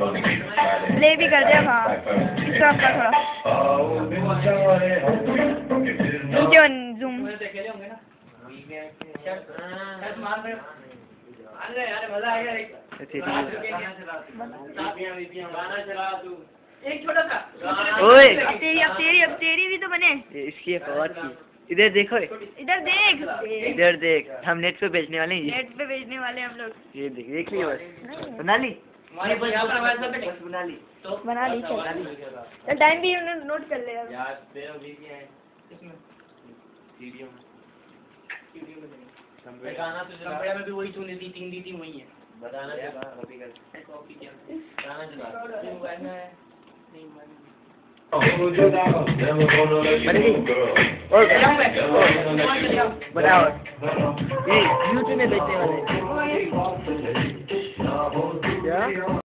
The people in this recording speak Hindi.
प्ले भी कर दे। हाँ इसका आपका थोड़ा नीचे जूम। एक छोटा सा। ओए अब तेरी भी तो बने। इसकी फवाद की इधर देखो, इधर देख। इधर देख, हम नेट पे बेचने वाले हैं। नेट पे भेजने वाले हम लोग। ये देख लियो बस। बना ली बना ली चल टाइम भी नोट कर ले अब। गाना तो कंपनी में भी वही तूने दी 3 दी थी वही है। बताना क्या कॉपी कर कॉपी क्या गाना चला बनाओ ये यूट्यूब में बेचने वाले।